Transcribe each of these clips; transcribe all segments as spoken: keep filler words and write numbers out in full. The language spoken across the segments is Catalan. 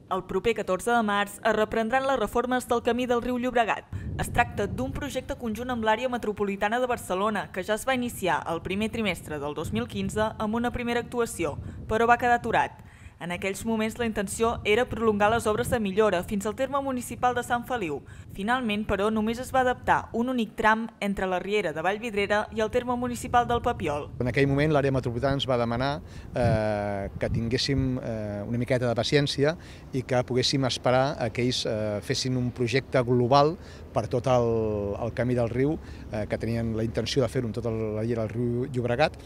El proper catorze de març es reprendran les reformes del camí del riu Llobregat. Es tracta d'un projecte conjunt amb l'àrea metropolitana de Barcelona que ja es va iniciar el primer trimestre del dos mil quinze amb una primera actuació, però va quedar aturat. En aquells moments la intenció era prolongar les obres de millora fins al terme municipal de Sant Feliu. Finalment, però, només es va adaptar un únic tram entre la riera de Vallvidrera i el terme municipal del Papiol. En aquell moment l'àrea metropolitana ens va demanar eh, que tinguéssim eh, una miqueta de paciència i que poguéssim esperar a que ells eh, fessin un projecte global per tot el, el camí del riu, eh, que tenien la intenció de fer-ho en tota la riera del riu Llobregat,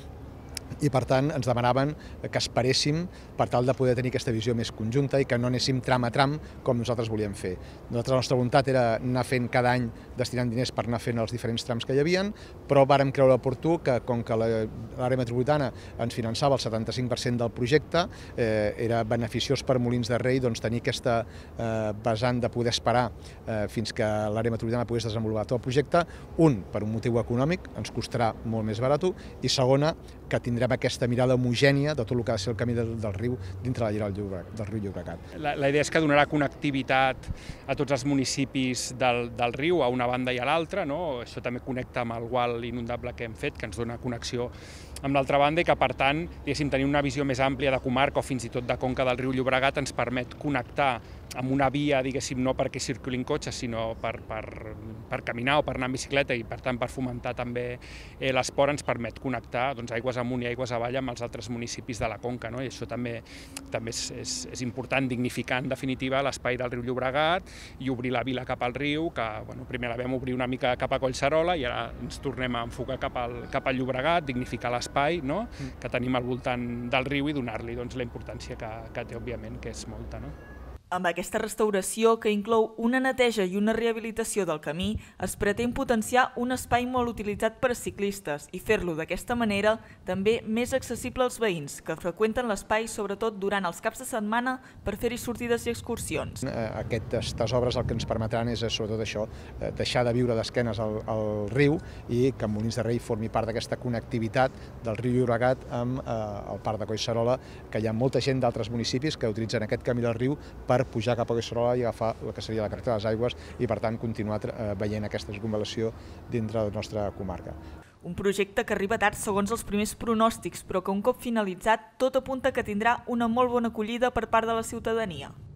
i per tant ens demanaven que esperéssim per tal de poder tenir aquesta visió més conjunta i que no anéssim tram a tram com nosaltres volíem fer. Nosaltres, la nostra voluntat era anar fent cada any destinant diners per anar fent els diferents trams que hi havia, però vàrem creure oportú que com que l'àrea metropolitana ens finançava el setanta-cinc per cent del projecte, eh, era beneficiós per Molins de Rei doncs, tenir aquesta eh, vessant de poder esperar eh, fins que l'àrea metropolitana pogués desenvolupar tot el projecte. Un, per un motiu econòmic, ens costarà molt més barat, i segona, que tindrem aquesta mirada homogènia de tot el que ha de ser el camí del, del riu dintre la llera del, del riu Llobregat. La, la idea és que donarà connectivitat a tots els municipis del, del riu, a una banda i a l'altra, no? Això també connecta amb el gual inundable que hem fet, que ens dona connexió amb l'altra banda i que, per tant, tenir una visió més àmplia de comarca o fins i tot de conca del riu Llobregat ens permet connectar amb una via, diguéssim, no perquè circulin cotxes, sinó per, per, per caminar o per anar en bicicleta i, per tant, per fomentar també eh, l'esport, ens permet connectar doncs, aigües amunt i aigües avall amb els altres municipis de la conca, no? I això també, també és, és, és important, dignificar, en definitiva, l'espai del riu Llobregat i obrir la vila cap al riu, que bueno, primer la vam obrir una mica cap a Collserola i ara ens tornem a enfocar cap al, cap al Llobregat, dignificar l'espai, no? Que tenim al voltant del riu i donar-li doncs, la importància que, que té, òbviament, que és molta. No? Amb aquesta restauració, que inclou una neteja i una rehabilitació del camí, es pretén potenciar un espai molt utilitzat per ciclistes i fer-lo d'aquesta manera també més accessible als veïns, que freqüenten l'espai sobretot durant els caps de setmana per fer-hi sortides i excursions. Aquestes obres el que ens permetran és sobretot això, deixar de viure d'esquenes al, al riu i que Molins de Rei formi part d'aquesta connectivitat del riu Llobregat amb eh, el parc de Collserola, que hi ha molta gent d'altres municipis que utilitzen aquest camí del riu per per pujar cap a Collserola i agafar el que seria la carretera de les Aigües i, per tant, continuar veient aquesta circunvalació dintre de la nostra comarca. Un projecte que arriba tard segons els primers pronòstics, però que un cop finalitzat tot apunta que tindrà una molt bona acollida per part de la ciutadania.